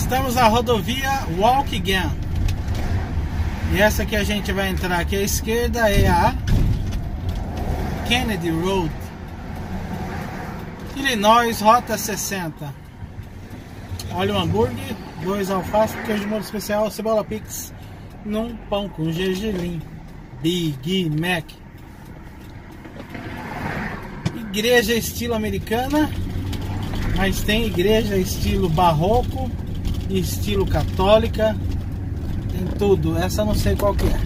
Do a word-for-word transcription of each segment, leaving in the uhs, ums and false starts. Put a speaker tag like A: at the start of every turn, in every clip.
A: Estamos na rodovia Waukegan. E essa que a gente vai entrar aqui à esquerda é a Kennedy Road, Illinois, rota sessenta. Olha o hambúrguer, dois alfaces, queijo de molho especial, cebola pix, num pão com gergelim. Big Mac. Igreja estilo americana, mas tem igreja estilo barroco, estilo católica, tem tudo. Essa eu não sei qual que é.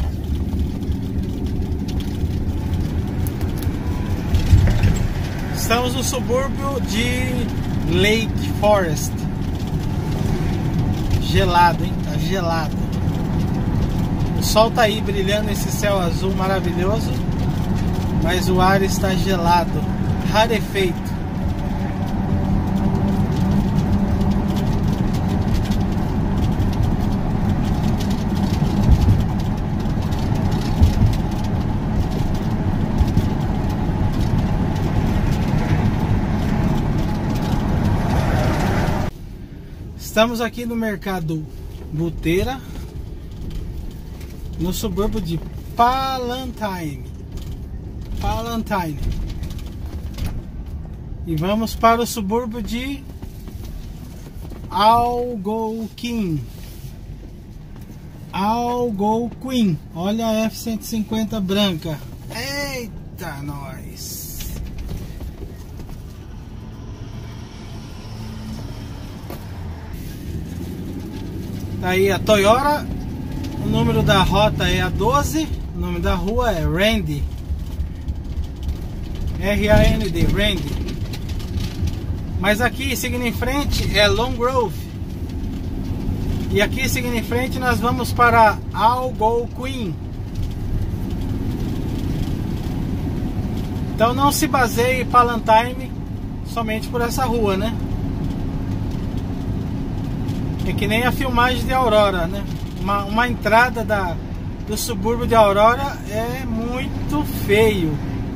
A: Estamos no subúrbio de Lake Forest. Gelado, hein? Tá gelado. O sol tá aí brilhando, esse céu azul maravilhoso, mas o ar está gelado, rarefeito. Estamos aqui no mercado Buteira, no subúrbio de Palantine. Palantine. E vamos para o subúrbio de Algonquin. Algonquin. Olha a F cento e cinquenta branca. Eita, nós! Aí a Toyota, o número da rota é a doze, o nome da rua é Randy, R A N D, Randy. Mas aqui seguindo em frente é Long Grove, e aqui seguindo em frente nós vamos para Algonquin. Então não se baseie Palantine somente por essa rua, né? É que nem a filmagem de Aurora, né? Uma, uma entrada da, do subúrbio de Aurora é muito feio.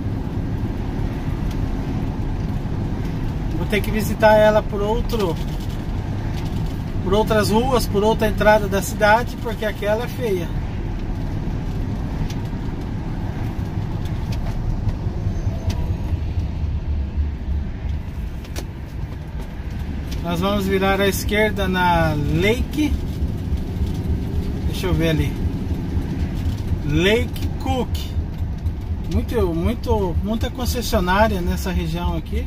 A: Vou ter que visitar ela por outro, por outras ruas, por outra entrada da cidade, porque aquela é feia. Nós vamos virar à esquerda na Lake. Deixa eu ver ali. Lake Cook. Muito, muito, muita concessionária nessa região aqui.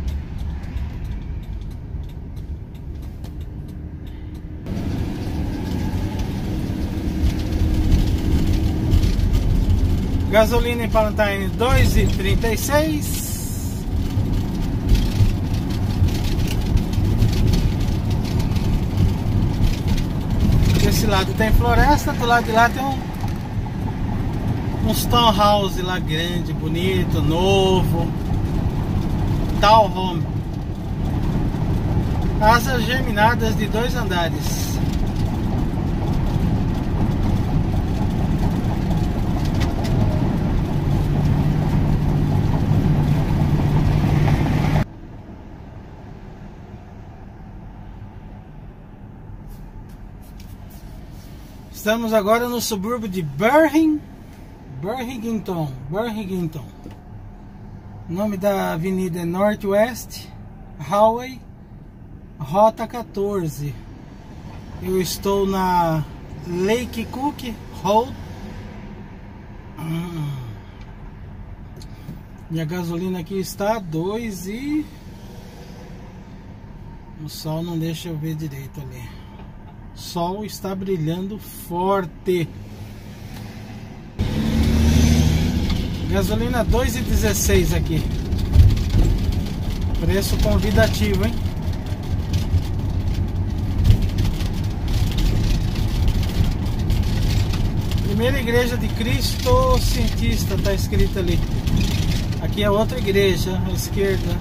A: Gasolina em Palantine dois e trinta e seis. Desse lado tem floresta, do lado de lá tem um uns townhouse lá grande, bonito, novo, townhome, asas geminadas de dois andares. Estamos agora no subúrbio de Burring, Burlington, Burlington. O nome da avenida é Northwest Highway, rota quatorze. Eu estou na Lake Cook Road. E a gasolina aqui está dois e... o sol não deixa eu ver direito ali. O sol está brilhando forte. Gasolina dois e dezesseis aqui. Preço convidativo, hein? Primeira igreja de Cristo Cientista, tá escrito ali. Aqui é outra igreja, à esquerda.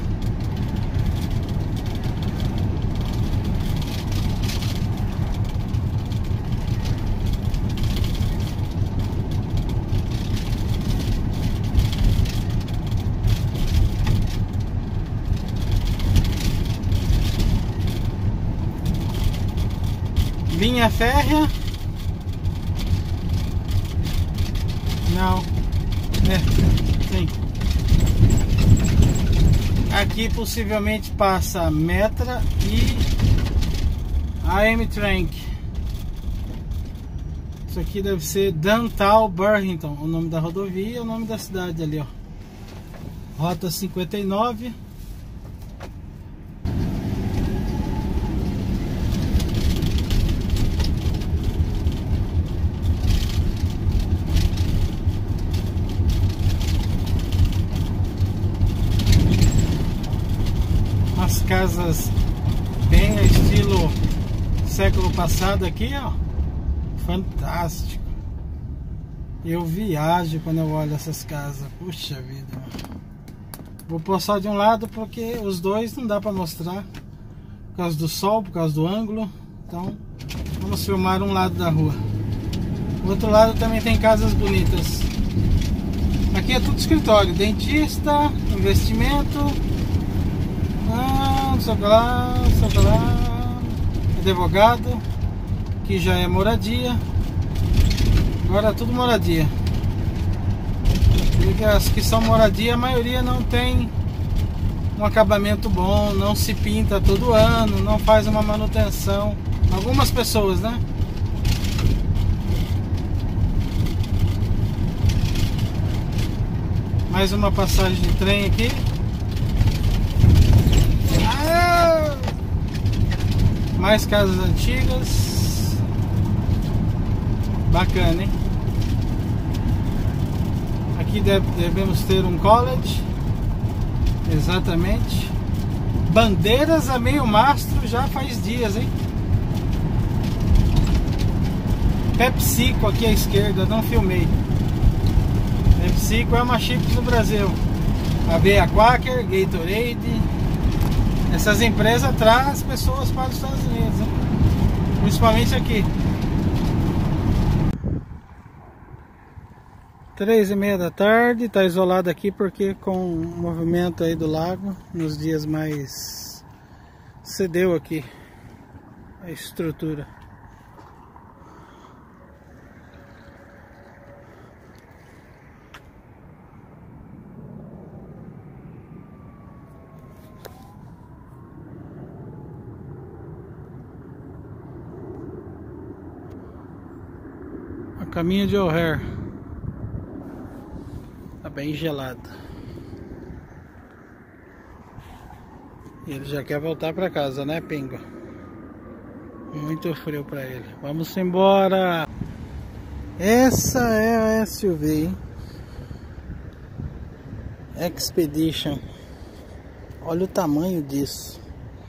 A: Linha férrea. Não. É, sim. Aqui possivelmente passa a Metra e a Amtrak. Isso aqui deve ser Downtown Burlington, o nome da rodovia e o nome da cidade ali, ó. Rota cinquenta e nove. Umas casas bem estilo século passado aqui, ó. Fantástico. Eu viajo quando eu olho essas casas. Puxa vida, mano. Vou pôr só de um lado porque os dois não dá pra mostrar por causa do sol, por causa do ângulo. Então vamos filmar um lado da rua. O outro lado também tem casas bonitas. Aqui é tudo escritório. Dentista, investimento, ah, não sei o que lá, não sei o que lá, advogado. Aqui já é moradia. Agora é tudo moradia. Porque as que são moradia, a maioria não tem um acabamento bom, não se pinta todo ano, não faz uma manutenção. Algumas pessoas, né? Mais uma passagem de trem aqui. Ah! Mais casas antigas. Bacana, hein? Aqui devemos ter um college. Exatamente. Bandeiras a meio mastro já faz dias, hein? PepsiCo aqui à esquerda, não filmei. PepsiCo é uma chips no Brasil. Aveia Quaker, Gatorade. Essas empresas trazem pessoas para os Estados Unidos, hein? Principalmente aqui. Três e meia da tarde, está isolado aqui porque com o movimento aí do lago, nos dias mais cedeu aqui a estrutura. A caminho de O'Hare. Tá bem gelado. E ele já quer voltar pra casa, né, Pingo? Muito frio pra ele. Vamos embora! Essa é a S U V, hein? Expedition. Olha o tamanho disso.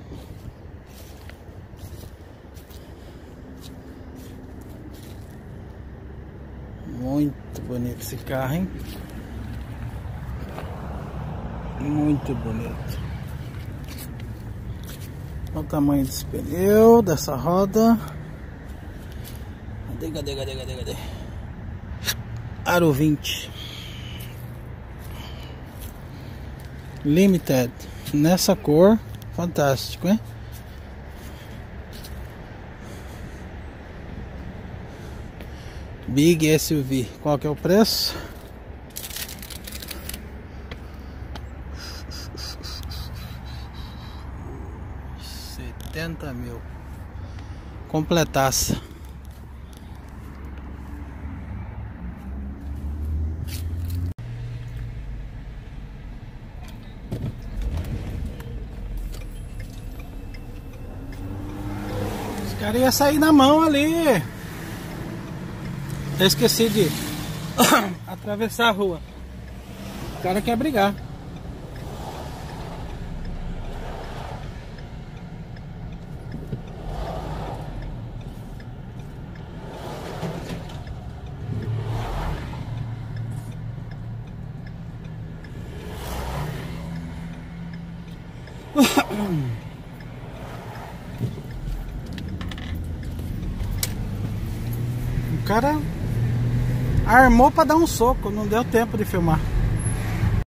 A: Muito bonito esse carro, hein? Muito bonito. Olha o tamanho desse pneu, dessa roda. Cadê, cadê, cadê, cadê, cadê? Aro vinte Limited. Nessa cor, fantástico, hein? Big S U V. Qual que é o preço? setenta mil. Completaça. Os caras iam sair na mão ali. Eu esqueci de atravessar a rua. O cara quer brigar. O cara armou para dar um soco, não deu tempo de filmar.